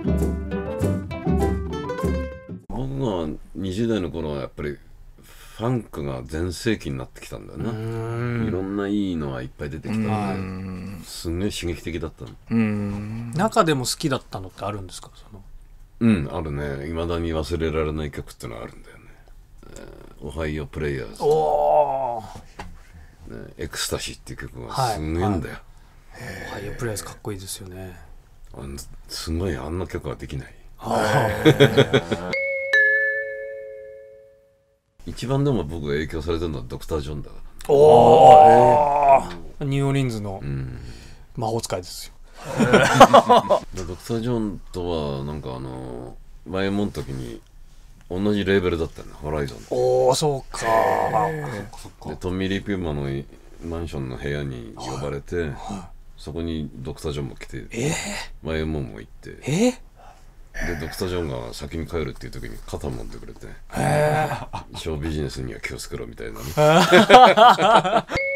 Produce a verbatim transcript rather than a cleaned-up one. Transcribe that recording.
僕がにじゅう代の頃はやっぱりファンクが全盛期になってきたんだよな。いろんないいのはいっぱい出てきたんで、すんごい刺激的だったの。 うん、中でも好きだったのってあるんですか？そのうんあるね。いまだに忘れられない曲ってのがあるんだよね。オハイオプレイヤーズ、 おね、エクスタシーっていう曲がすんげえんだよ。 オハイオプレイヤーズかっこいいですよね。 あんすごいあんな曲はできない。一番でも僕が影響されてるのはドクター・ジョンだから。 おお、ニューオーリンズの魔法使いですよ。 ドクター・ジョンとはなんかあの前もん時に同じレーベルだったの、ホライゾン。 おお、そうか。 でトミー・リー・ピューマのマンションの部屋に呼ばれて、はいはい、そこにドクター・ジョンも来て、えー、前もんも行って、えーでドクター・ジョンが先に帰るっていう時に肩もんでくれて、ショービジネスには気をつけろみたいなね。